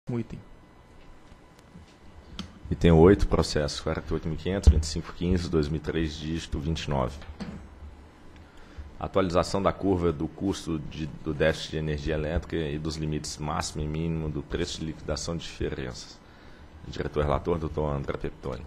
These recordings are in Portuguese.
item. Item 8, processo 48.500.2515/2003, dígito 29. Atualização da curva do custo do déficit de energia elétrica e dos limites máximo e mínimo do preço de liquidação de diferenças. Diretor-relator, Dr. André Peptoni.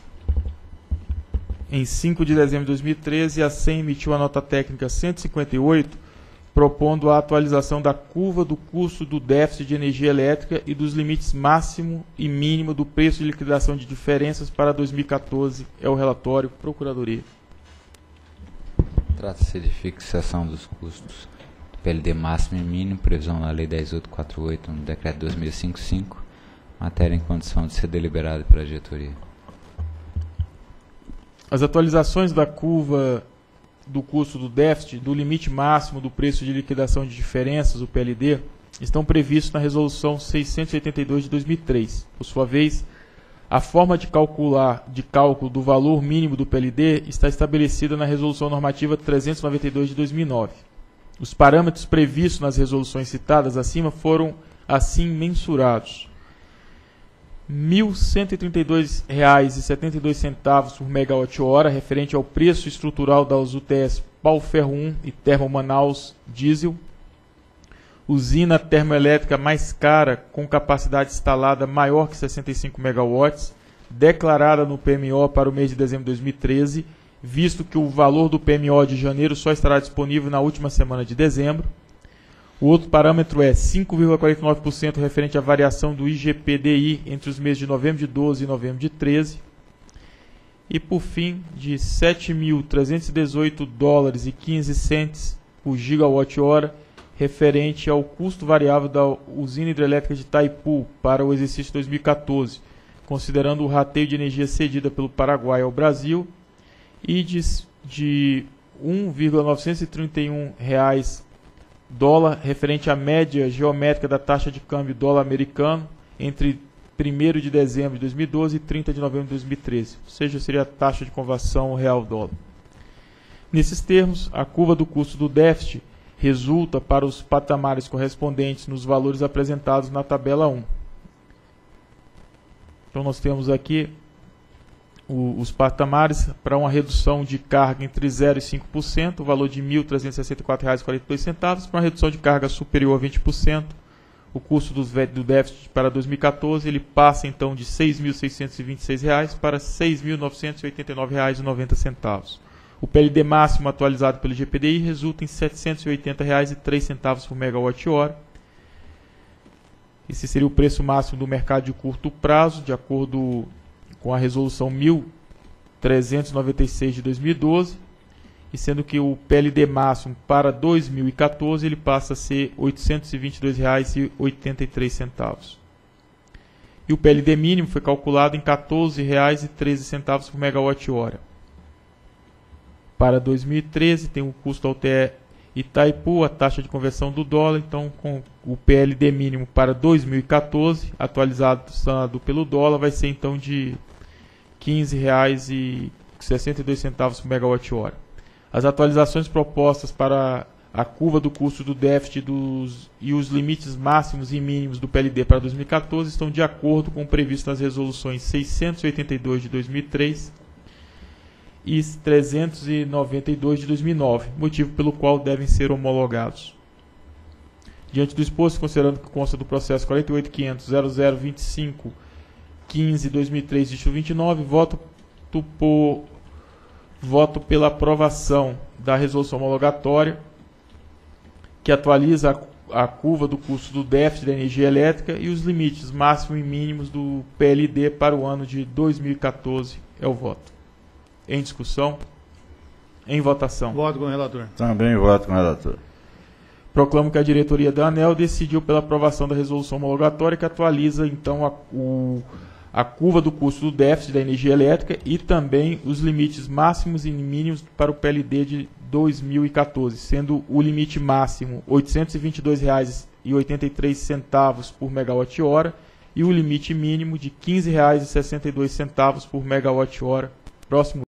Em 5 de dezembro de 2013, a SEM emitiu a nota técnica 158, propondo a atualização da curva do custo do déficit de energia elétrica e dos limites máximo e mínimo do preço de liquidação de diferenças para 2014. É o relatório, Procuradoria. Trata-se de fixação dos custos do PLD máximo e mínimo, previsão na Lei 10.848, no Decreto 2055, matéria em condição de ser deliberada pela diretoria. As atualizações da curva do custo do déficit, do limite máximo do preço de liquidação de diferenças, o PLD, estão previstos na Resolução 682 de 2003. Por sua vez, a forma de cálculo do valor mínimo do PLD está estabelecida na Resolução Normativa 392 de 2009. Os parâmetros previstos nas resoluções citadas acima foram assim mensurados: R$ 1.132,72 por megawatt-hora, referente ao preço estrutural das UTS Pau-Ferro 1 e Termo-Manaus Diesel. Usina termoelétrica mais cara, com capacidade instalada maior que 65 megawatts, declarada no PMO para o mês de dezembro de 2013, visto que o valor do PMO de janeiro só estará disponível na última semana de dezembro. O outro parâmetro é 5,49% referente à variação do IGPDI entre os meses de novembro de 12 e novembro de 13. E, por fim, de $7.318,15 por gigawatt-hora, referente ao custo variável da usina hidrelétrica de Itaipu para o exercício 2014, considerando o rateio de energia cedida pelo Paraguai ao Brasil, e de R$ 1,931 dólar, referente à média geométrica da taxa de câmbio dólar americano entre 1º de dezembro de 2012 e 30 de novembro de 2013, ou seja, seria a taxa de conversão real-dólar. Nesses termos, a curva do custo do déficit resulta para os patamares correspondentes nos valores apresentados na tabela 1. Então nós temos aqui os patamares para uma redução de carga entre 0% e 5%, o valor de R$ 1.364,42, para uma redução de carga superior a 20%, o custo do déficit para 2014 ele passa então de R$ 6.626 para R$ 6.989,90. O PLD máximo atualizado pelo IGPDI resulta em R$ 780,03 por megawatt-hora. Esse seria o preço máximo do mercado de curto prazo, de acordo com a Resolução 1396 de 2012, e sendo que o PLD máximo para 2014 ele passa a ser R$ 822,83. E o PLD mínimo foi calculado em R$ 14,13 por megawatt-hora. Para 2013 tem o custo ao TE Itaipu, a taxa de conversão do dólar, então com o PLD mínimo para 2014, atualizado pelo dólar, vai ser então de R$ 15,62 por megawatt-hora. As atualizações propostas para a curva do custo do déficit e os limites máximos e mínimos do PLD para 2014 estão de acordo com o previsto nas resoluções 682 de 2003 e 392 de 2009, motivo pelo qual devem ser homologados. Diante do exposto, considerando que consta do processo 48.500.0025.15/2003, dígito 29, voto pela aprovação da resolução homologatória, que atualiza a curva do custo do déficit da energia elétrica e os limites máximos e mínimos do PLD para o ano de 2014. É o voto. Em discussão? Em votação. Voto com o relator. Também voto com o relator. Proclamo que a diretoria da ANEEL decidiu pela aprovação da resolução homologatória que atualiza então a curva do custo do déficit da energia elétrica e também os limites máximos e mínimos para o PLD de 2014, sendo o limite máximo R$ 822,83 por megawatt-hora e o limite mínimo de R$ 15,62 por megawatt-hora. Próximo